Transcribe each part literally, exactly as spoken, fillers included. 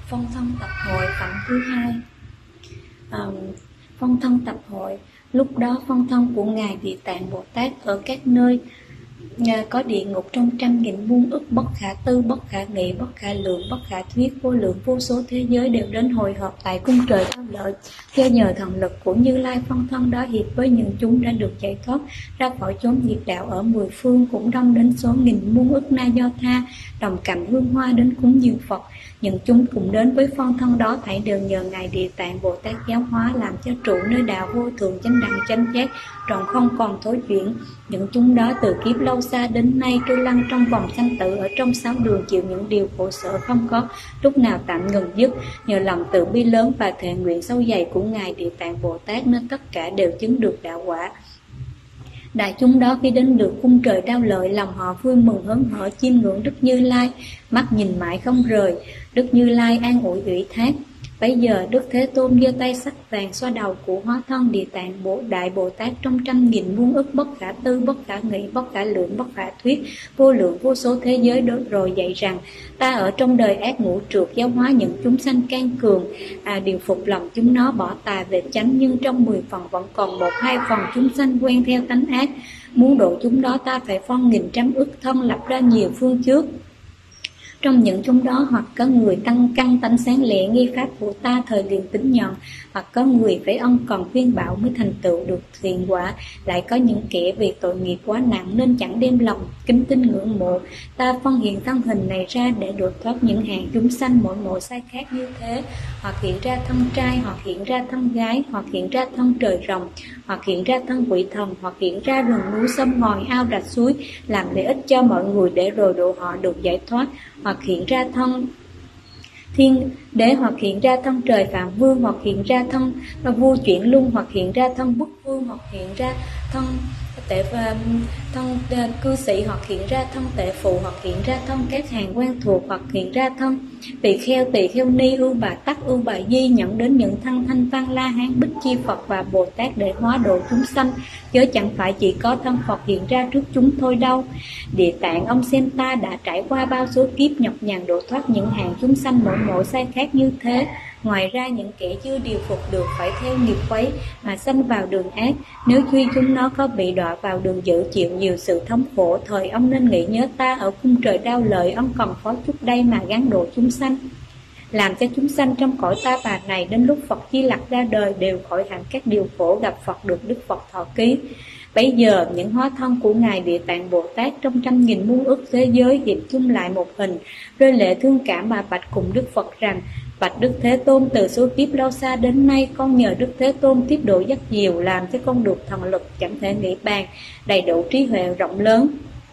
Phong thân tập hội phẩm thứ hai. à, Phong thân tập hội. Lúc đó phong thân của Ngài Địa Tạng Bồ Tát ở các nơi có địa ngục trong trăm nghìn muôn ức, bất khả tư, bất khả nghị, bất khả lượng, bất khả thuyết, vô lượng vô số thế giới đều đến hội họp tại cung trời Cao Lợi. Do nhờ thần lực của Như Lai, phong thân đó hiệp với những chúng đã được giải thoát ra khỏi chốn diệt đạo ở mười phương, cũng đông đến số nghìn muôn ức na do tha, đồng cầm hương hoa đến cúng dường Phật. Những chúng cùng đến với phong thân đó thảy đều nhờ Ngài Địa Tạng Bồ Tát giáo hóa, làm cho trụ nơi đạo vô thượng chánh đẳng chánh giác, trọn không còn thối chuyển. Những chúng đó từ kiếp lâu xa đến nay trôi lăn trong vòng sanh tử, ở trong sáu đường chịu những điều khổ sở không có lúc nào tạm ngừng dứt. Nhờ lòng từ bi lớn và thệ nguyện sâu dày của Ngài Địa Tạng Bồ Tát nên tất cả đều chứng được đạo quả. Đại chúng đó khi đến được cung trời Đao Lợi, lòng họ vui mừng hớn hở chiêm ngưỡng Đức Như Lai, mắt nhìn mãi không rời. Đức Như Lai an ủi ủy thác. Bấy giờ Đức Thế Tôn giơ tay sắc vàng xoa đầu của hóa thân Địa Tạng Bồ Đại Bồ Tát trong trăm nghìn muôn ức, bất khả tư, bất khả nghị, bất khả lượng, bất khả thuyết, vô lượng vô số thế giới đó, rồi dạy rằng: ta ở trong đời ác ngũ trượt giáo hóa những chúng sanh can cường, à, điều phục lòng chúng nó bỏ tà về chánh, nhưng trong mười phần vẫn còn một hai phần chúng sanh quen theo tánh ác. Muốn độ chúng đó ta phải phân nghìn trăm ức thân, lập ra nhiều phương trước. Trong những chúng đó hoặc có người tăng căn tánh sáng lệ nghi pháp của ta thời liền tín nhận, hoặc có người phải ân cần khuyên bảo mới thành tựu được thiện quả. Lại có những kẻ vì tội nghiệp quá nặng nên chẳng đem lòng kính tin ngưỡng mộ. Ta phân hiện thân hình này ra để đuổi thoát những hàng chúng sanh mỗi mỗi sai khác như thế, hoặc hiện ra thân trai, hoặc hiện ra thân gái, hoặc hiện ra thân trời rồng, hoặc hiện ra thân quỷ thần, hoặc hiện ra rừng núi sông ngòi ao rạch suối, làm lợi ích cho mọi người để rồi độ họ được giải thoát. Hoặc hiện ra thân thiên đế, hoặc hiện ra thân trời Phạm Vương, hoặc hiện ra thân vua chuyển luân, hoặc hiện ra thân quốc vương, hoặc hiện ra thân tệ thân cư sĩ, hoặc hiện ra thân tệ phụ, hoặc hiện ra thân các hàng quan thuộc, hoặc hiện ra thân tỳ kheo, tỳ kheo ni, ưu bà tắc, ưu bà di, nhận đến những thân thanh văn la hán bích chi Phật và Bồ Tát để hóa độ chúng sanh, chứ chẳng phải chỉ có thân Phật hiện ra trước chúng thôi đâu. Địa Tạng, ông xem ta đã trải qua bao số kiếp nhọc nhằn độ thoát những hàng chúng sanh mỗi mỗi sai khác như thế. Ngoài ra những kẻ chưa điều phục được phải theo nghiệp quấy mà sanh vào đường ác. Nếu khi chúng nó có bị đọa vào đường dữ chịu nhiều sự thống khổ, thời ông nên nghĩ nhớ ta ở cung trời Đao Lợi, ông còn phó chút đây mà gắn độ chúng sanh, làm cho chúng sanh trong cõi ta bà này đến lúc Phật Di Lặc ra đời đều khỏi hẳn các điều khổ, gặp Phật được Đức Phật thọ ký. Bây giờ những hóa thân của Ngài Địa Tạng Bồ Tát trong trăm nghìn muôn ức thế giới hiệp chung lại một hình, rơi lệ thương cảm mà bạch cùng Đức Phật rằng: bạch Đức Thế Tôn, từ số kiếp lâu xa đến nay con nhờ Đức Thế Tôn tiếp độ dắt dìu, làm cho con được thần lực chẳng thể nghĩ bàn, đầy đủ trí huệ rộng lớn.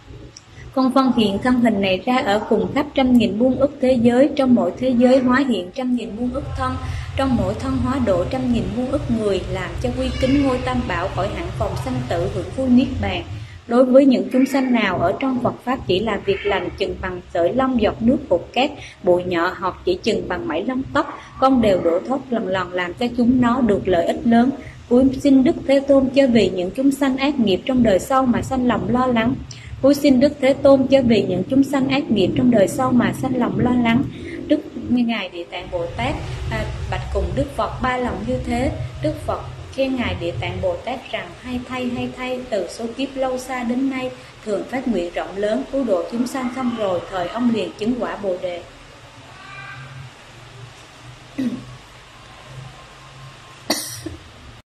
Con phân hiện thân hình này ra ở cùng khắp trăm nghìn muôn ức thế giới, trong mỗi thế giới hóa hiện trăm nghìn muôn ức thân, trong mỗi thân hóa độ trăm nghìn muôn ức người, làm cho quy kính ngôi Tam Bảo khỏi hẳn vòng sanh tử hưởng vui niết bàn. Đối với những chúng sanh nào ở trong Phật Pháp chỉ là việc lành chừng bằng sợi lông giọt nước hột cát, bụi nhọ hoặc chỉ chừng bằng mảy lông tóc, con đều đổ thoát lần lần, làm cho chúng nó được lợi ích lớn. Cúi xin Đức Thế Tôn chớ vì những chúng sanh ác nghiệp trong đời sau mà sanh lòng lo lắng. Cúi xin Đức Thế Tôn chớ vì những chúng sanh ác nghiệp trong đời sau mà sanh lòng lo lắng. Đức Ngài Địa Tạng Bồ Tát à, bạch cùng Đức Phật ba lòng như thế. Đức Phật khen Ngài Địa Tạng Bồ Tát rằng: hay thay, hay thay, từ số kiếp lâu xa đến nay thường phát nguyện rộng lớn cứu độ chúng sanh, xong rồi thời ông liền chứng quả Bồ Đề.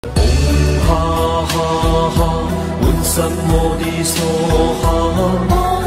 ha ha ha, 滿實我的所哈。